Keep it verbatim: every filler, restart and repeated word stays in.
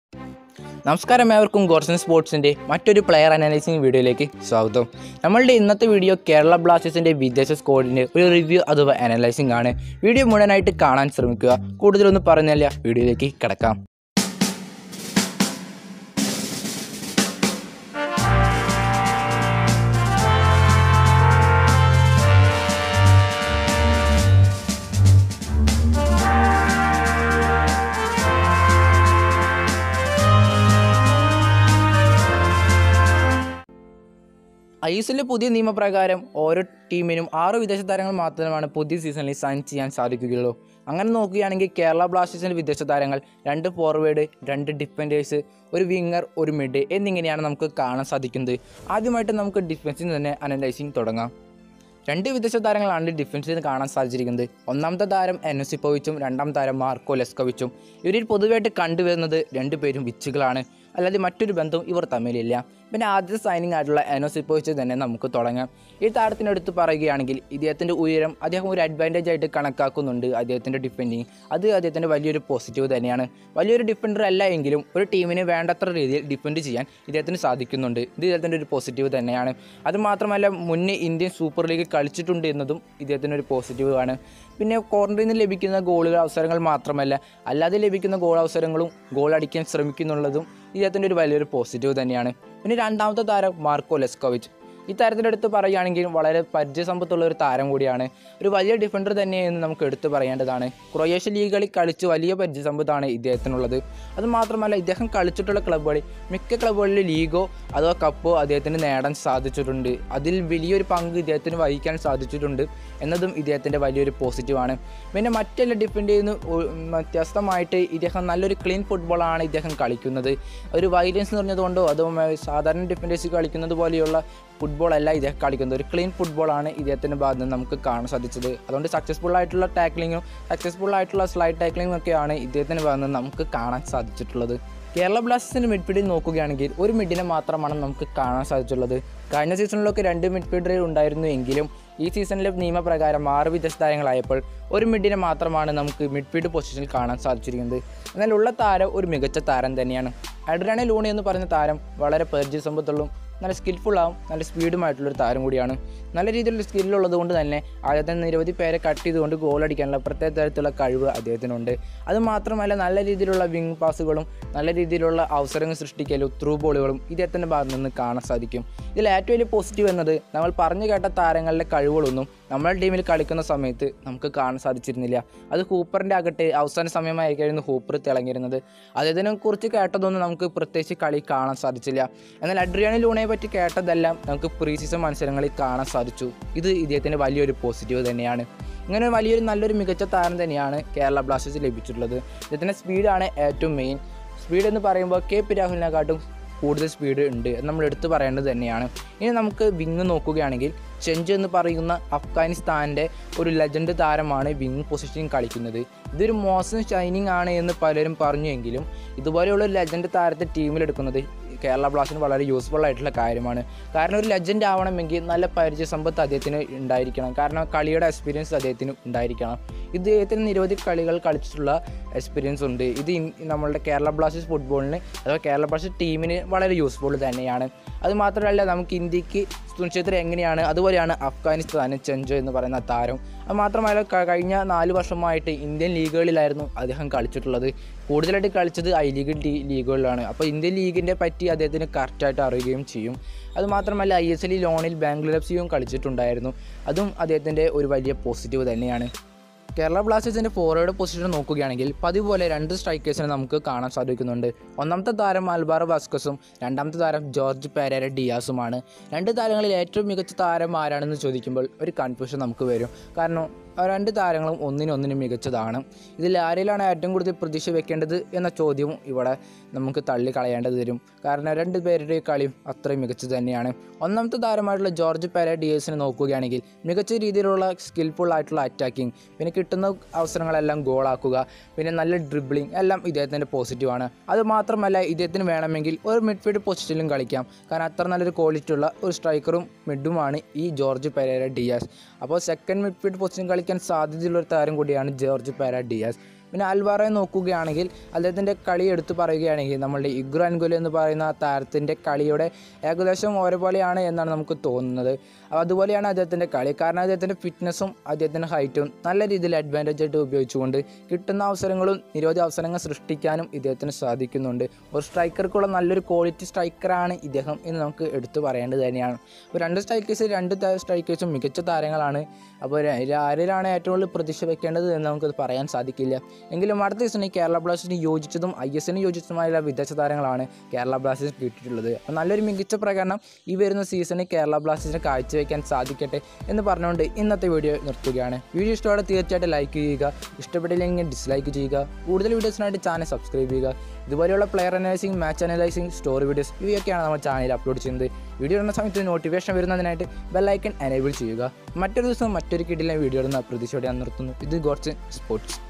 നമസ്കാരം, ഏവർക്കും ഗോർസൺ സ്പോർട്സിൻ്റെ മറ്റൊരു പ്ലെയർ അനാലിസിംഗ് വീഡിയോയിലേക്ക് സ്വാഗതം. നമ്മളുടെ ഇന്നത്തെ വീഡിയോ കേരള ബ്ലാസ്റ്റേഴ്സിൻ്റെ വിദേശ സ്ക്വാഡിൻ്റെ ഒരു റിവ്യൂ അഥവാ അനലൈസിംഗ് ആണ്. വീഡിയോ മുഴുവനായിട്ട് കാണാൻ ശ്രമിക്കുക. കൂടുതലൊന്നും പറഞ്ഞല്ല, വീഡിയോയിലേക്ക് കിടക്കാം. ഐ എസ് എല്ലിലെ പുതിയ നിയമപ്രകാരം ഓരോ ടീമിനും ആറ് വിദേശ താരങ്ങൾ മാത്രമാണ് പുതിയ സീസണിൽ സൈൻ ചെയ്യാൻ സാധിക്കുകയുള്ളൂ. അങ്ങനെ നോക്കുകയാണെങ്കിൽ കേരള ബ്ലാസ്റ്റേഴ്സിൻ്റെ വിദേശ താരങ്ങൾ രണ്ട് ഫോർവേഡ്, രണ്ട് ഡിഫൻഡേഴ്സ്, ഒരു വിങ്ങർ, ഒരു മിഡ് എന്നിങ്ങനെയാണ് നമുക്ക് കാണാൻ സാധിക്കുന്നത്. ആദ്യമായിട്ട് നമുക്ക് ഡിഫൻസിൽ തന്നെ അനലൈസിങ് തുടങ്ങാം. രണ്ട് വിദേശ താരങ്ങളാണ് ഡിഫൻസിൽ കാണാൻ സാധിച്ചിരിക്കുന്നത്. ഒന്നാമത്തെ താരം എനോസിപ്പോവിച്ചും രണ്ടാം താരം മാർക്കോ ലെസ്കോവിച്ചും. ഇവരിൽ പൊതുവായിട്ട് കണ്ടുവരുന്നത് രണ്ടുപേരും വിച്ചുകളാണ്, അല്ലാതെ മറ്റൊരു ബന്ധവും ഇവർ തമ്മിലില്ല. പിന്നെ ആദ്യത്തെ സൈനിങ് ആയിട്ടുള്ള എനോസിപ്പോവിച്ച് തന്നെ നമുക്ക് തുടങ്ങാം. ഈ താരത്തിനടുത്ത് പറയുകയാണെങ്കിൽ ഇദ്ദേഹത്തിൻ്റെ ഉയരം അദ്ദേഹം ഒരു അഡ്വാൻറ്റേജ് ആയിട്ട് കണക്കാക്കുന്നുണ്ട്. അദ്ദേഹത്തിൻ്റെ ഡിഫെൻഡിങ് അത് അദ്ദേഹത്തിൻ്റെ വലിയൊരു പോസിറ്റീവ് തന്നെയാണ്. വലിയൊരു ഡിഫൻഡർ അല്ല എങ്കിലും ഒരു ടീമിന് വേണ്ടത്ര രീതിയിൽ ഡിഫെൻഡ് ചെയ്യാൻ ഇദ്ദേഹത്തിന് സാധിക്കുന്നുണ്ട്. ഇത് ഇദ്ദേഹത്തിൻ്റെ ഒരു പോസിറ്റീവ് തന്നെയാണ്. അതുമാത്രമല്ല, മുന്നേ ഇന്ത്യൻ സൂപ്പർ ലീഗ് കളിച്ചിട്ടുണ്ട് എന്നതും ഇദ്ദേഹത്തിൻ്റെ ഒരു പോസിറ്റീവ് ആണ്. പിന്നെ കോർണറിൽ നിന്ന് ലഭിക്കുന്ന ഗോളുകൾ അവസരങ്ങൾ മാത്രമല്ല, അല്ലാതെ ലഭിക്കുന്ന ഗോൾ അവസരങ്ങളും ഗോൾ അടിക്കാൻ ശ്രമിക്കുന്നുള്ളതും ഇദ്ദേഹത്തിൻ്റെ ഒരു വലിയൊരു പോസിറ്റീവ് തന്നെയാണ്. പിന്നെ രണ്ടാമത്തെ താരം മാർക്കോ ലെസ്കോവിച്ച്. ഈ താരത്തിൻ്റെ അടുത്ത് പറയുകയാണെങ്കിൽ വളരെ പരിചയസമ്പത്തുള്ള ഒരു താരം കൂടിയാണ്. ഒരു വലിയ ഡിഫൻഡർ തന്നെയെന്ന് നമുക്ക് എടുത്തു പറയേണ്ടതാണ്. ക്രൊയേഷ്യ ലീഗുകളിൽ കളിച്ച് വലിയ പരിചയസമ്പത്താണ് ഇദ്ദേഹത്തിനുള്ളത്. അതുമാത്രമല്ല, ഇദ്ദേഹം കളിച്ചിട്ടുള്ള ക്ലബ്ബുകളിൽ മിക്ക ക്ലബ്ബുകളിൽ ലീഗോ അഥവാ കപ്പോ അദ്ദേഹത്തിന് നേടാൻ സാധിച്ചിട്ടുണ്ട്. അതിൽ വലിയൊരു പങ്ക് ഇദ്ദേഹത്തിന് വഹിക്കാൻ സാധിച്ചിട്ടുണ്ട് എന്നതും ഇദ്ദേഹത്തിൻ്റെ വലിയൊരു പോസിറ്റീവാണ്. പിന്നെ മറ്റെല്ലാ ഡിഫൻഡ് ചെയ്യുന്ന വ്യത്യസ്തമായിട്ട് ഇദ്ദേഹം നല്ലൊരു ക്ലീൻ ഫുട്ബോളാണ് ഇദ്ദേഹം കളിക്കുന്നത്. ഒരു വയലൻസ് നിറഞ്ഞതുകൊണ്ടോ അതോ സാധാരണ ഡിഫൻഡേഴ്സ് കളിക്കുന്നത് പോലെയുള്ള ഫുട്ബോളല്ല ഇദ്ദേഹം കളിക്കുന്നത്. ഒരു ക്ലീൻ ഫുട്ബോളാണ് ഇദ്ദേഹത്തിൻ്റെ ഭാഗത്ത് നിന്ന് നമുക്ക് കാണാൻ സാധിച്ചത്. അതുകൊണ്ട് സക്സസ്ഫുൾ ആയിട്ടുള്ള ടാക്ലിങ്ങും സക്സസ്ഫുൾ ആയിട്ടുള്ള സ്ലൈഡ് ടാക്ലിങ്ങും ഒക്കെയാണ് ഇദ്ദേഹത്തിൻ്റെ ഭാഗത്ത് നിന്ന് നമുക്ക് കാണാൻ സാധിച്ചിട്ടുള്ളത്. കേരള ബ്ലാസ്റ്റേഴ്സിൻ്റെ മിഡ്ഫീൽഡിൽ നോക്കുകയാണെങ്കിൽ ഒരു മിഡിനെ മാത്രമാണ് നമുക്ക് കാണാൻ സാധിച്ചിട്ടുള്ളത്. കഴിഞ്ഞ സീസണിലൊക്കെ രണ്ട് മിഡ്ഫീൽഡറുകൾ ഉണ്ടായിരുന്നു എങ്കിലും ഈ സീസണിലെ നിയമപ്രകാരം ആറ് വിദേശ താരങ്ങളായപ്പോൾ ഒരു മിഡിനെ മാത്രമാണ് നമുക്ക് മിഡ്ഫീൽഡ് പൊസിഷനിൽ കാണാൻ സാധിച്ചിരിക്കുന്നത്. എന്നാൽ ഉള്ള താരം ഒരു മികച്ച താരം തന്നെയാണ്. അഡ്രിയാനോ ലൂണി എന്ന് പറയുന്ന താരം വളരെ പരിചയസമ്പത്തുള്ളും നല്ല സ്കിൽഫുള്ളാവും നല്ല സ്പീഡുമായിട്ടുള്ളൊരു താരം കൂടിയാണ്. നല്ല രീതിയിലുള്ള സ്കില്ലുള്ളത് കൊണ്ട് തന്നെ അദ്ദേഹത്തിന് നിരവധി പേരെ കട്ട് ചെയ്തുകൊണ്ട് ഗോൾ അടിക്കാനുള്ള പ്രത്യേക തരത്തിലുള്ള കഴിവ് അദ്ദേഹത്തിനുണ്ട്. അതുമാത്രമല്ല, നല്ല രീതിയിലുള്ള വിങ് പാസുകളും നല്ല രീതിയിലുള്ള അവസരങ്ങൾ സൃഷ്ടിക്കലും ത്രൂ ബോളുകളും ഇദ്ദേഹത്തിൻ്റെ ഭാഗത്ത് നിന്ന് കാണാൻ സാധിക്കും. ഇതിൽ ഏറ്റവും വലിയ പോസിറ്റീവ് എന്നത് നമ്മൾ പറഞ്ഞു കേട്ട താരങ്ങളുടെ കഴിവുകളൊന്നും നമ്മുടെ ടീമിൽ കളിക്കുന്ന സമയത്ത് നമുക്ക് കാണാൻ സാധിച്ചിരുന്നില്ല. അത് ഹൂപ്പറിൻ്റെ ആകട്ടെ അവസാന സമയമായിരിക്കും ഹൂപ്പർ തിളങ്ങിയിരുന്നത്. അദ്ദേഹത്തിനെ കുറിച്ച് കേട്ടതൊന്നും നമുക്ക് പ്രത്യേകിച്ച് കളി കാണാൻ സാധിച്ചില്ല. എന്നാൽ അഡ്രിയാനോ ലൂണയെ പറ്റി കേട്ടതെല്ലാം നമുക്ക് പ്രീ സീസൺ മത്സരങ്ങളിൽ കാണാൻ സാധിച്ചു. ഇത് ഇദ്ദേഹത്തിൻ്റെ വലിയൊരു പോസിറ്റീവ് തന്നെയാണ്. ഇങ്ങനെ വലിയൊരു നല്ലൊരു മികച്ച താരം തന്നെയാണ് കേരള ബ്ലാസ്റ്റേഴ്സ് ലഭിച്ചിട്ടുള്ളത്. ഇദ്ദേഹത്തിൻ്റെ സ്പീഡാണ് ഏറ്റവും മെയിൻ. സ്പീഡ് എന്ന് പറയുമ്പോൾ കെ പി രാഹുലിനെക്കാട്ടും കൂടുതൽ സ്പീഡ് ഉണ്ട് എന്ന് നമ്മൾ എടുത്തു പറയേണ്ടത് തന്നെയാണ്. ഇനി നമുക്ക് വിങ് നോക്കുകയാണെങ്കിൽ ചെഞ്ച് എന്ന് പറയുന്ന അഫ്ഗാനിസ്ഥാൻ്റെ ഒരു ലെജൻഡ് താരമാണ് വിങ് പൊസിഷനിൽ കളിക്കുന്നത്. ഇതൊരു മോശം ഷൈനിങ് ആണ് എന്ന് പലരും പറഞ്ഞുവെങ്കിലും ഇതുപോലെയുള്ള ഒരു ലെജൻഡ് താരത്തെ ടീമിലെടുക്കുന്നത് കേരള ബ്ലാസ്റ്റേഴ്സിന് വളരെ യൂസ്ഫുൾ ആയിട്ടുള്ള കാര്യമാണ്. കാരണം ഒരു ലെജൻഡ് ആവണമെങ്കിൽ നല്ല പരിചയസമ്പത്ത് അദ്ദേഹത്തിന് ഉണ്ടായിരിക്കണം. കാരണം കളിയുടെ എക്സ്പീരിയൻസ് അദ്ദേഹത്തിന് ഉണ്ടായിരിക്കണം. ഇദ്ദേഹത്തിന് നിരവധി കളികൾ കളിച്ചിട്ടുള്ള എക്സ്പീരിയൻസ് ഉണ്ട്. ഇത് നമ്മളുടെ കേരള ബ്ലാസ്റ്റേഴ്സ് ഫുട്ബോളിന് അഥവാ കേരള ബ്ലാസ്റ്റേഴ്സ് ടീമിന് വളരെ യൂസ്ഫുൾ തന്നെയാണ്. അതുമാത്രമല്ല, നമുക്ക് ഇന്ത്യക്ക് സുനിശ്ചിതം എങ്ങനെയാണ് അതുപോലെയാണ് അഫ്ഗാനിസ്ഥാന് ചെഞ്ചോ എന്ന് പറയുന്ന താരം. അത് മാത്രമല്ല, കഴിഞ്ഞ നാല് വർഷമായിട്ട് ഇന്ത്യൻ ലീഗുകളിലായിരുന്നു അദ്ദേഹം കളിച്ചിട്ടുള്ളത്. കൂടുതലായിട്ട് കളിച്ചത് ഐ ലീഗ് ലീഗുകളിലാണ്. അപ്പോൾ ഇന്ത്യൻ ലീഗിൻ്റെ പറ്റി അദ്ദേഹത്തിന് കറക്റ്റായിട്ട് അറിയുകയും ചെയ്യും. അതുമാത്രമല്ല, ഐ എസ് എൽ ലോണിൽ ബാംഗ്ലൂർ എഫ് സിയും കളിച്ചിട്ടുണ്ടായിരുന്നു. അതും അദ്ദേഹത്തിൻ്റെ ഒരു വലിയ പോസിറ്റീവ് തന്നെയാണ്. കേരള ബ്ലാസ്റ്റേഴ്സിൻ്റെ ഫോർവേഡ് പൊസിഷൻ നോക്കുകയാണെങ്കിൽ പതിവ് പോലെ രണ്ട് സ്ട്രൈക്കേഴ്സിനെ നമുക്ക് കാണാൻ സാധിക്കുന്നുണ്ട്. ഒന്നാമത്തെ താരം ആൽവാറോ വാസ്കസും രണ്ടാമത്തെ താരം ജോർജ് പെരേര ഡിയാസുമാണ്. രണ്ട് താരങ്ങളിൽ ഏറ്റവും മികച്ച താരം ആരാണെന്ന് ചോദിക്കുമ്പോൾ ഒരു കൺഫ്യൂഷൻ നമുക്ക് വരും. കാരണം രണ്ട് താരങ്ങളും ഒന്നിനൊന്നിനും മികച്ചതാണ്. ഇതിൽ ആരിലാണ് ഏറ്റവും കൂടുതൽ പ്രതീക്ഷ വെക്കേണ്ടത് എന്ന ചോദ്യവും ഇവിടെ നമുക്ക് തള്ളി കളയേണ്ടത് വരും. കാരണം രണ്ട് പേരുടെ കളിയും അത്രയും മികച്ചത് തന്നെയാണ്. ഒന്നാമത്തെ താരമായിട്ടുള്ള ജോർജ് പെരേര ഡിയാസിനെ നോക്കുകയാണെങ്കിൽ മികച്ച രീതിയിലുള്ള സ്കിൽഫുൾ ആയിട്ടുള്ള അറ്റാക്കിങ്, പിന്നെ കിട്ടുന്ന അവസരങ്ങളെല്ലാം ഗോളാക്കുക, പിന്നെ നല്ല ഡ്രിബ്ലിംഗ് എല്ലാം ഇദ്ദേഹത്തിൻ്റെ പോസിറ്റീവാണ്. അതുമാത്രമല്ല, ഇദ്ദേഹത്തിന് വേണമെങ്കിൽ ഒരു മിഡ്ഫീൽഡ് പൊസിഷനിലും കളിക്കാം. കാരണം അത്ര നല്ലൊരു ക്വാളിറ്റി ഉള്ള ഒരു സ്ട്രൈക്കറും മിഡുമാണ് ഈ ജോർജ് പെരേര ഡിയാസ്. അപ്പോൾ സെക്കൻഡ് മിഡ്ഫീൽഡ് പൊസിഷൻ കളിക്കാൻ സാധ്യതയുള്ള ഒരു താരം കൂടിയാണ് ജോർജ് പെരേര ഡിയാസ്. പിന്നെ അൽവാറയെ നോക്കുകയാണെങ്കിൽ അദ്ദേഹത്തിൻ്റെ കളി എടുത്തു പറയുകയാണെങ്കിൽ നമ്മളുടെ ഇഗ്രു അൻഗുലു എന്ന് പറയുന്ന താരത്തിൻ്റെ കളിയുടെ ഏകദേശം ഒരേപോലെയാണ് എന്നാണ് നമുക്ക് തോന്നുന്നത്. അതുപോലെയാണ് അദ്ദേഹത്തിൻ്റെ കളി. കാരണം അദ്ദേഹത്തിൻ്റെ ഫിറ്റ്നസ്സും അദ്ദേഹത്തിൻ്റെ ഹൈറ്റും നല്ല രീതിയിൽ അഡ്വാൻറ്റേജ് ആയിട്ട് ഉപയോഗിച്ചുകൊണ്ട് കിട്ടുന്ന അവസരങ്ങളും നിരവധി അവസരങ്ങൾ സൃഷ്ടിക്കാനും ഇദ്ദേഹത്തിന് സാധിക്കുന്നുണ്ട്. ഒരു സ്ട്രൈക്കർക്കുള്ള നല്ലൊരു ക്വാളിറ്റി സ്ട്രൈക്കറാണ് ഇദ്ദേഹം എന്ന് നമുക്ക് എടുത്തു പറയേണ്ടത് തന്നെയാണ്. അപ്പോൾ രണ്ട് സ്ട്രൈക്കേഴ്സ് രണ്ട് സ്ട്രൈക്കേഴ്സും മികച്ച താരങ്ങളാണ്. അപ്പോൾ ആരിലാണ് ഏറ്റവും കൂടുതൽ പ്രതീക്ഷ വെക്കേണ്ടത് എന്ന് നമുക്കത് പറയാൻ സാധിക്കില്ല. എങ്കിലും അടുത്ത സീസണിൽ കേരള ബ്ലാസ്റ്റേഴ്സിന് യോജിച്ചതും ഐ എസിന് യോജിച്ചതുമായുള്ള വിദേശ താരങ്ങളാണ് കേരള ബ്ലാസ്റ്റേഴ്സ് കിട്ടിയിട്ടുള്ളത്. അപ്പോൾ നല്ലൊരു മികച്ച പ്രകടനം ഈ വരുന്ന സീസണിൽ കേരള ബ്ലാസ്റ്റേഴ്സിന് കാഴ്ചവെക്കാൻ സാധിക്കട്ടെ എന്ന് പറഞ്ഞുകൊണ്ട് ഇന്നത്തെ വീഡിയോ നിർത്തുകയാണ്. വീഡിയോ ഇഷ്ടത്തോടെ തീർച്ചയായിട്ടും ലൈക്ക് ചെയ്യുക, ഇഷ്ടപ്പെട്ടില്ലെങ്കിൽ ഡിസ്ലൈക്ക് ചെയ്യുക. കൂടുതൽ വീഡിയോസിനായിട്ട് ചാനൽ സബ്സ്ക്രൈബ് ചെയ്യുക. ഇതുപോലെയുള്ള player analysing, match analysing, story videos ഇവയൊക്കെയാണ് നമ്മൾ ചാനലിൽ അപ്ലോഡ് ചെയ്യുന്നത്. വീഡിയോ ഇടുന്ന സമയത്ത് നോട്ടിഫിക്കേഷൻ വരുന്നതിനായിട്ട് ബെല്ലൈക്കൺ എനേബിൾ ചെയ്യുക. മറ്റൊരു ദിവസം മറ്റൊരു കിടിലൻ വീഡിയോ ഇടുന്ന പ്രതീക്ഷയോടെ ഞാൻ നിർത്തുന്നു. ഇത് ഗോഡ്സ് സ്പോർട്സ്.